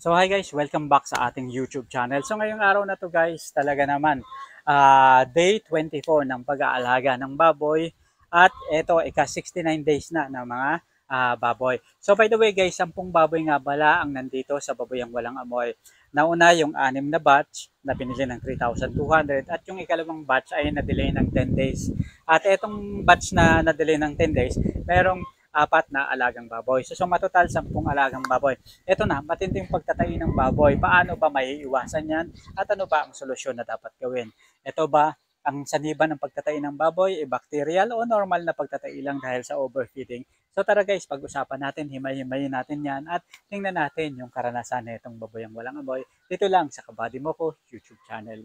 So hi guys, welcome back sa ating YouTube channel. So ngayong araw na to guys, talaga naman day 24 ng pag-aalaga ng baboy at ito ika 69 days na ng mga baboy. So by the way guys, 10 baboy nga pala ang nandito sa Baboyang Walang Amoy. Nauna yung 6 na batch na pinili ng 3,200 at yung ikalawang batch ay na-delay ng 10 days. At itong batch na na-delay ng 10 days, merong apat na alagang baboy. So matotal 10 alagang baboy. Ito na, matinding pagtatai ng baboy. Paano ba maiiwasan yan? At ano ba ang solusyon na dapat gawin? Ito ba ang saniba ng pagtatai ng baboy, bacterial o normal na pagtatai lang dahil sa overfeeding? So tara guys, pag-usapan natin, himay-himayin natin yan at tingnan natin yung karanasan nitong baboyang walang amoy dito lang sa Kabady Mo Ko YouTube channel.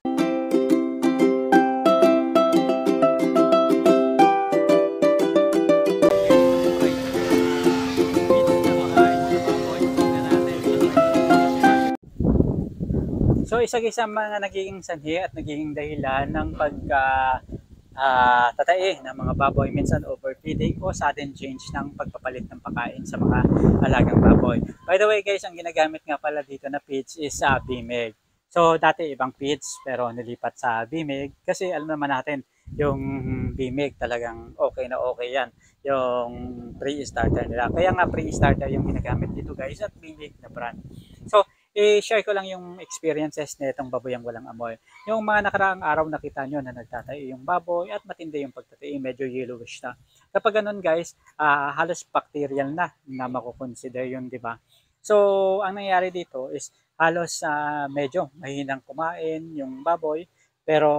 So isa-isa mga nagiging sanhi at nagiging dahilan ng tatai ng mga baboy, minsan overfeeding o sudden change ng pagpapalit ng pagkain sa mga alagang baboy. By the way guys, ang ginagamit nga pala dito na feeds is BMEG. So dati ibang feeds pero nilipat sa BMEG kasi alam naman natin yung BMEG talagang okay na okay yan. Yung pre-starter nila. Kaya nga pre-starter yung ginagamit dito guys at BMEG na brand. So i-share ko lang yung experiences nitong baboyang walang amoy. Yung mga nakaraang araw nakita nyo na nagtatai yung baboy at matindi yung pagtatai, medyo yellowish na. Kapag ganun guys, halos bacterial na makukonsider yun, di ba? So, ang nangyayari dito is halos medyo mahinang kumain yung baboy, pero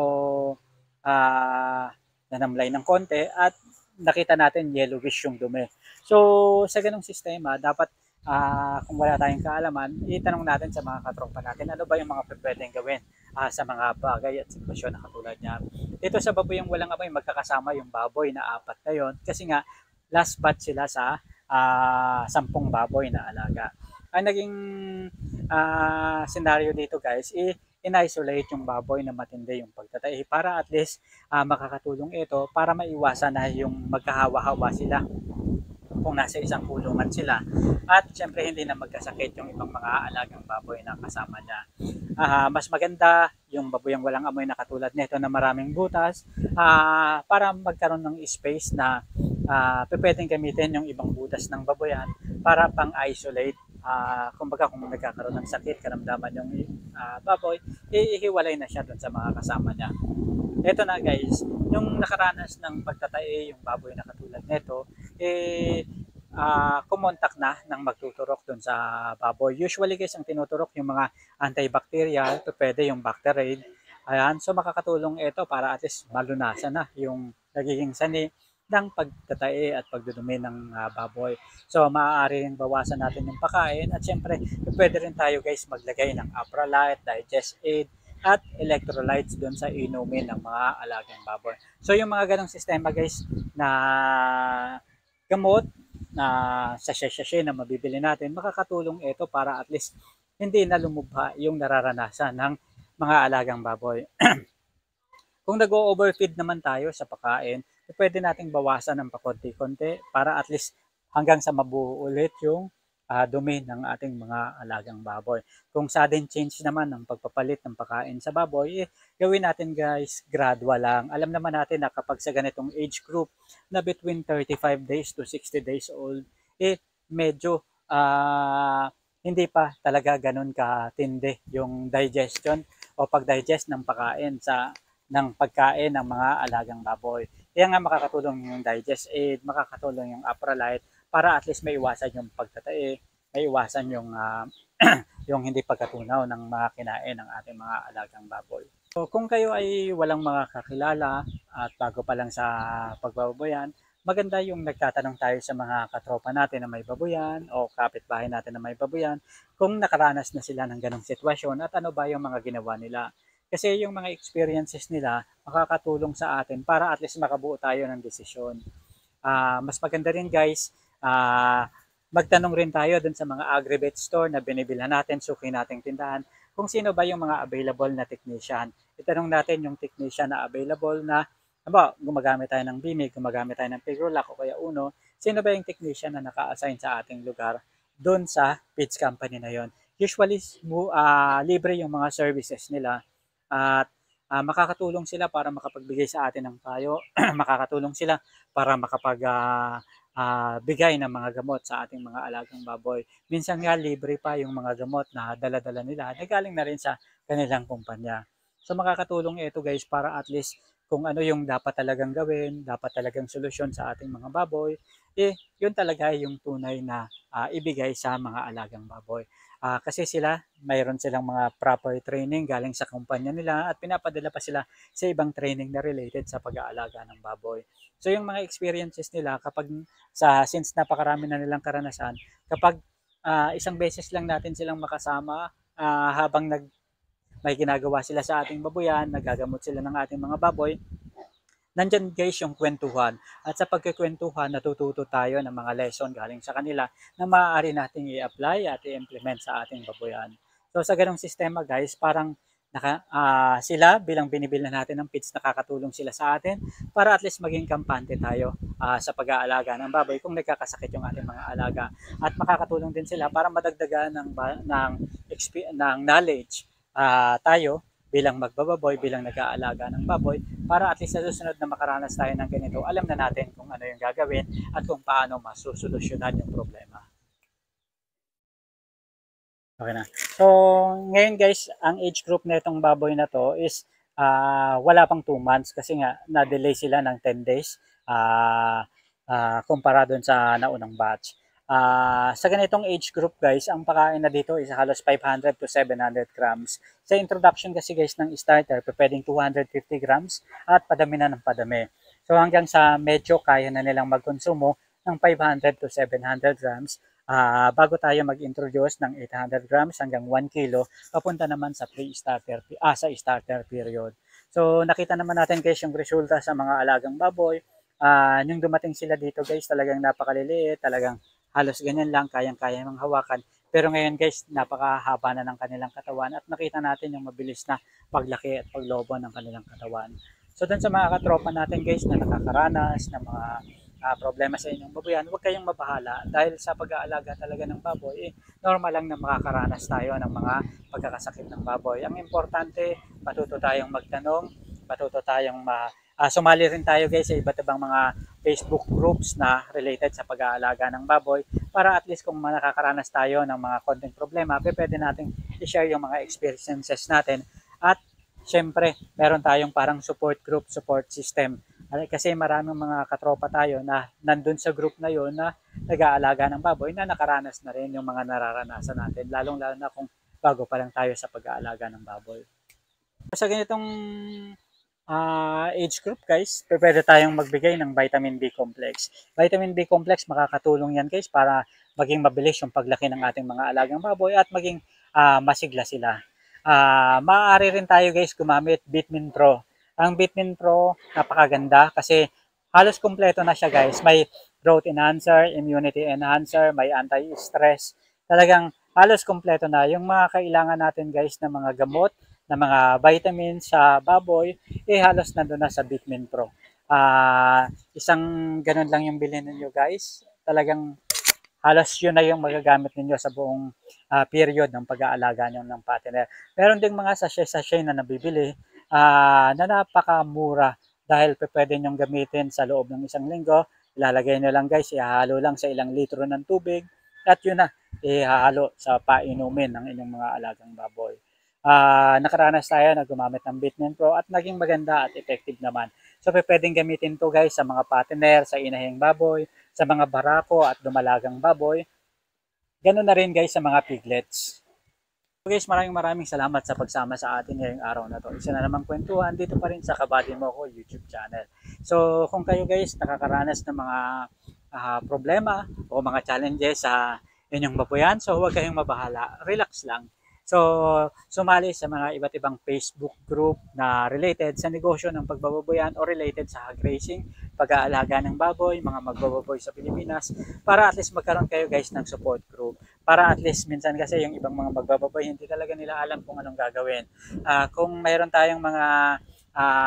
nanamlay ng konti at nakita natin yellowish yung dumi. So, sa ganung sistema, dapat kung wala tayong kaalaman, itanong natin sa mga katropa natin ano ba yung mga pwedeng gawin sa mga bagay at sitwasyon na katulad niya. Dito sa baboy yung walang amoy, magkakasama yung baboy na apat na yon kasi nga last batch sila sa 10 baboy na alaga. Ang naging scenario dito guys, in-isolate yung baboy na matindi yung pagtatahi para at least makakatulong ito para maiwasan na yung magkahawa-hawa sila kung nasa isang kulungan sila at syempre hindi na magkasakit yung ibang mga alagang baboy na kasama niya. Mas maganda yung baboyang walang amoy na katulad nito na maraming butas para magkaroon ng space na pwedeng gamitin yung ibang butas ng baboyan para pang-isolate. Kumbaga kung nagkakaroon ng sakit, karamdaman yung baboy, ihiwalay na siya dun sa mga kasama niya. Ito na guys, yung nakaranas ng pagtatae yung baboy na katulad nito, kumontak na ng magtuturok dun sa baboy. Usually guys, ang tinuturok yung mga antibacterial, pwede yung Bactarade. Ayan, so makakatulong ito para at least malunasan na yung nagiging sani ng pagtatae at pagdudumi ng baboy. So maaari rin bawasan natin yung pagkain at syempre pwede rin tayo guys maglagay ng Apralite, Digest Aid, at electrolytes doon sa inumin ng mga alagang baboy. So yung mga ganong sistema guys na gamot na sachet-sachet na mabibili natin, makakatulong ito para at least hindi na lumubha yung nararanasan ng mga alagang baboy. Kung nag-overfeed naman tayo sa pagkain, pwede nating bawasan ng pakonti-konti para at least hanggang sa mabuo ulit yung dumi ng ating mga alagang baboy. Kung sudden change naman ng pagpapalit ng pagkain sa baboy, gawin natin guys, gradual lang. Alam naman natin na kapag sa ganitong age group na between 35 days to 60 days old, medyo hindi pa talaga ganun katindi yung digestion o pag-digest ng pagkain ng pagkain ng mga alagang baboy. Kaya nga makakatulong yung Digest Aid, makakatulong yung Apralite para at least maiwasan yung pagtatae, maiwasan yung yung hindi pagkatunaw ng mga kinain ng ating mga alagang baboy. So kung kayo ay walang mga kakilala at bago pa lang sa pagbababoyan, maganda yung nagtatanong tayo sa mga katropa natin na may baboyan o kapitbahay natin na may baboyan kung nakaranas na sila ng ganong sitwasyon at ano ba yung mga ginawa nila. Kasi yung mga experiences nila makakatulong sa atin para at least makabuo tayo ng desisyon. Mas maganda rin guys, magtanong rin tayo dun sa mga agri-vet store na binibilhan natin, suki nating tindahan, kung sino ba yung mga available na technician. Itanong natin yung technician na available na, gumagamit tayo ng BIMIG, gumagamit tayo ng Pigrolac o kaya Uno, sino ba yung technician na naka-assign sa ating lugar doon sa feeds company na yon. usually libre yung mga services nila at makakatulong sila para makapagbigay sa atin ng payo, makakatulong sila para bigay ng mga gamot sa ating mga alagang baboy. Minsan nga libre pa yung mga gamot na dala-dala nila na galing na rin sa kanilang kumpanya. So makakatulong ito guys para at least kung ano yung dapat talagang gawin, dapat talagang solusyon sa ating mga baboy, yun talaga yung tunay na ibigay sa mga alagang baboy. Kasi sila, mayroon silang mga proper training galing sa kumpanya nila at pinapadala pa sila sa ibang training na related sa pag-aalaga ng baboy. So yung mga experiences nila since napakarami na nilang karanasan, kapag isang beses lang natin silang makasama habang may ginagawa sila sa ating baboyan, nagagamot sila ng ating mga baboy, nandyan guys yung kwentuhan. At sa pagkikwentuhan, natututo tayo ng mga lesson galing sa kanila na maaari nating i-apply at i-implement sa ating baboyan. So sa ganong sistema guys, parang sila bilang binibili natin ng feeds, nakakatulong sila sa atin para at least maging kampante tayo sa pag-aalaga ng baboy kung nagkakasakit yung ating mga alaga. At makakatulong din sila para madagdagan ng knowledge tayo bilang magbababoy, bilang nag-aalaga ng baboy, para at least sa susunod na makaranas tayo ng ganito, alam na natin kung ano yung gagawin at kung paano masusolusyonan yung problema. Okay na. So, ngayon guys, ang age group na itong baboy na to is wala pang 2 months kasi nga na-delay sila ng 10 days kumpara doon sa naunang batch. Sa ganitong age group guys, ang pakain na dito is halos 500 to 700 grams. Sa introduction kasi guys ng starter, pwedeng 250 grams at padami na ng padami. So hanggang sa medyo kaya na nilang magkonsumo ng 500 to 700 grams bago tayo mag-introduce ng 800 grams hanggang 1 kilo papunta naman sa sa starter period. So nakita naman natin guys yung resulta sa mga alagang baboy. Nung dumating sila dito guys, talagang napakaliliit, talagang halos ganyan lang, kayang-kaya mang hawakan. Pero ngayon guys, napakahaba na ng kanilang katawan at nakita natin yung mabilis na paglaki at paglobo ng kanilang katawan. So dun sa mga katropa natin guys na nakakaranas ng mga problema sa inyong baboyan, huwag kayong mabahala dahil sa pag-aalaga talaga ng baboy, normal lang na makakaranas tayo ng mga pagkakasakit ng baboy. Ang importante, matuto tayong magtanong, matuto tayong sumali rin tayo guys sa iba't ibang mga Facebook groups na related sa pag-aalaga ng baboy para at least kung nakakaranas tayo ng mga konting problema, pwede natin i-share yung mga experiences natin at syempre meron tayong parang support group, support system. Kasi maraming mga katropa tayo na nandun sa group na yon na nag-aalaga ng baboy na nakaranas na rin yung mga nararanasan natin, lalong-lalo na kung bago pa lang tayo sa pag-aalaga ng baboy. Sa ganitong age group guys, pwede tayong magbigay ng vitamin B complex. Vitamin B complex, makakatulong yan guys para maging mabilis yung paglaki ng ating mga alagang baboy at maging masigla sila. Maaari rin tayo guys gumamit Vitamin Pro. Ang Vitamin Pro, napakaganda kasi halos kompleto na siya guys. May growth enhancer, immunity enhancer, may anti-stress. Talagang halos kompleto na. Yung mga kailangan natin guys na mga gamot, na mga vitamins sa baboy, halos nandun na sa Vitamin Pro. Isang ganun lang yung bilhin ninyo guys. Talagang halos yun na yung magagamit ninyo sa buong period ng pag-aalaga nyo ng partner. Meron ding mga sachet-sachet na nabibili na napakamura dahil pwede nyong gamitin sa loob ng isang linggo. Ilalagay nyo lang guys, ihahalo lang sa ilang litro ng tubig at yun na, ihahalo sa painumin ng inyong mga alagang baboy. Nakaranas tayo na gumamit ng Vitamin Pro at naging maganda at effective naman. So pwedeng gamitin to guys sa mga partner, sa inahing baboy, sa mga barako at dumalagang baboy. Ganun na rin guys sa mga piglets. So guys, maraming salamat sa pagsama sa atin ngayong araw na to. Isa na namang kwentuhan dito pa rin sa Kabady Mo Ko YouTube channel. So kung kayo guys nakakaranas ng mga problema o mga challenges sa inyong baboyan, so huwag kayong mabahala. Relax lang. So, sumali sa mga iba't ibang Facebook group na related sa negosyo ng pagbababoyan o related sa hog racing, pag-aalaga ng baboy, mga magbababoy sa Pilipinas, para at least magkaroon kayo guys ng support group. Para at least minsan kasi yung ibang mga magbababoy, hindi talaga nila alam kung anong gagawin. Kung mayroon tayong mga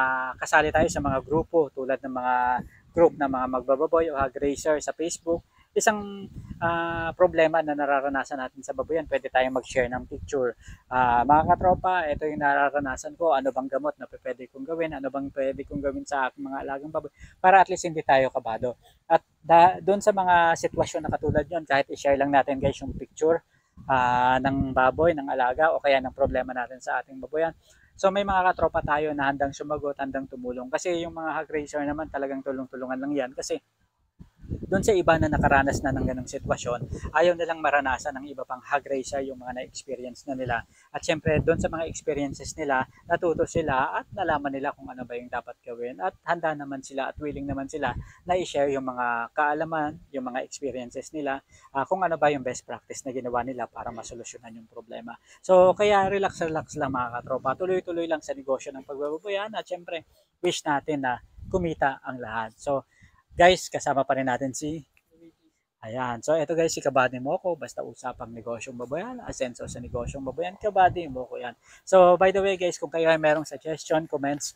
kasali tayo sa mga grupo tulad ng mga group ng mga magbababoy o hog racer sa Facebook, problema na nararanasan natin sa baboyan, pwede tayong mag-share ng picture. Mga katropa, ito yung nararanasan ko, ano bang gamot na pwede kong gawin, ano bang pwede kong gawin sa aking mga alagang baboy para at least hindi tayo kabado. At doon sa mga sitwasyon na katulad yon, kahit i-share lang natin guys yung picture ng baboy, ng alaga o kaya ng problema natin sa ating baboyan. So may mga katropa tayo na handang sumagot, handang tumulong. Kasi yung mga hog raiser naman talagang tulong-tulungan lang yan. Kasi doon sa iba na nakaranas na ng ganong sitwasyon, ayaw nilang maranasan ng iba pang hog raiser yung mga na-experience na nila. At syempre, doon sa mga experiences nila, natuto sila at nalaman nila kung ano ba yung dapat gawin. At handa naman sila at willing naman sila na i-share yung mga kaalaman, yung mga experiences nila, kung ano ba yung best practice na ginawa nila para masolusyonan yung problema. So, kaya relax-relax lang mga katropa. Tuloy-tuloy lang sa negosyo ng pagbababoyan at syempre, wish natin na kumita ang lahat. So, guys, kasama pa rin natin si Ayan. So, ito guys, si Kabady Moko. Basta usapang negosyong baboyan, asenso sa negosyong baboyan, Kabady Moko yan. So, by the way guys, kung kayo ay merong suggestion, comments,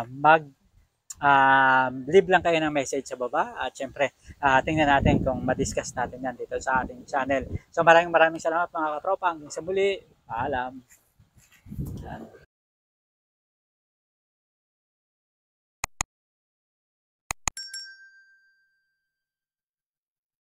leave lang kayo ng message sa baba. At syempre, tingnan natin kung madiscuss natin yan dito sa ating channel. So, maraming salamat mga katropa. Hanggang sa muli. Paalam. Yan.